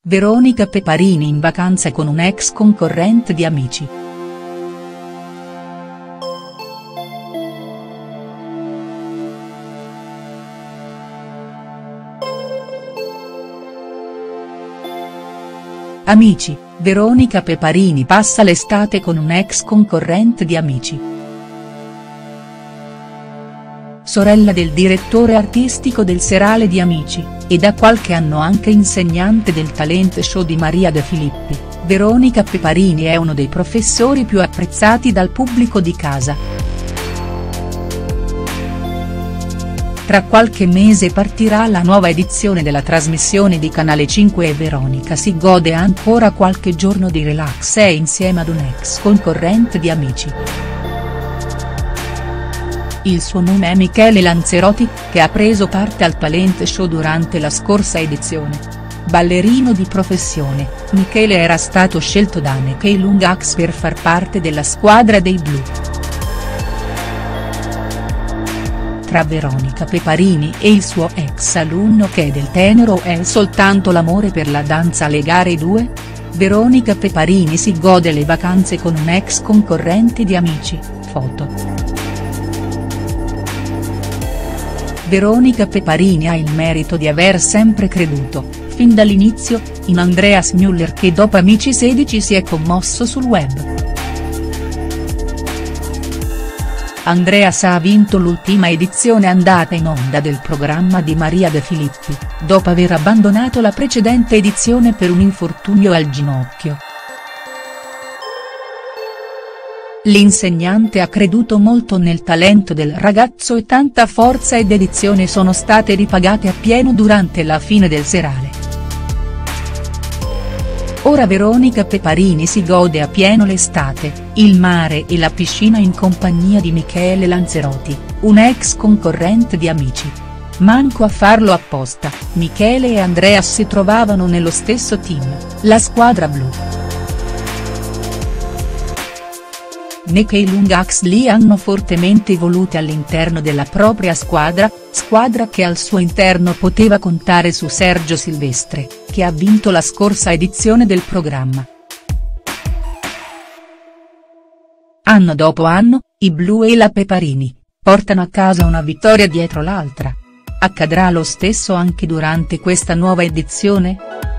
Veronica Peparini in vacanza con un ex concorrente di Amici. Amici, Veronica Peparini passa l'estate con un ex concorrente di Amici. Sorella del direttore artistico del serale di Amici, e da qualche anno anche insegnante del talent show di Maria De Filippi, Veronica Peparini è uno dei professori più apprezzati dal pubblico di casa. Tra qualche mese partirà la nuova edizione della trasmissione di Canale 5 e Veronica si gode ancora qualche giorno di relax e insieme ad un ex concorrente di Amici. Il suo nome è Michele Lanzerotti, che ha preso parte al talent show durante la scorsa edizione. Ballerino di professione, Michele era stato scelto da Neke Lungax per far parte della squadra dei blu. Tra Veronica Peparini e il suo ex alunno che del tenero è soltanto l'amore per la danza alle gare 2? Veronica Peparini si gode le vacanze con un ex concorrente di Amici, foto. Veronica Peparini ha il merito di aver sempre creduto, fin dall'inizio, in Andreas Müller che dopo Amici 16 si è commosso sul web. Andreas ha vinto l'ultima edizione andata in onda del programma di Maria De Filippi, dopo aver abbandonato la precedente edizione per un infortunio al ginocchio. L'insegnante ha creduto molto nel talento del ragazzo e tanta forza e dedizione sono state ripagate appieno durante la fine del serale. Ora Veronica Peparini si gode appieno l'estate, il mare e la piscina in compagnia di Michele Lanzerotti, un ex concorrente di Amici. Manco a farlo apposta, Michele e Andreas si trovavano nello stesso team, la squadra blu. Neke Lungax li hanno fortemente volute all'interno della propria squadra che al suo interno poteva contare su Sergio Silvestre, che ha vinto la scorsa edizione del programma. Anno dopo anno, i blu e la Peparini portano a casa una vittoria dietro l'altra. Accadrà lo stesso anche durante questa nuova edizione?.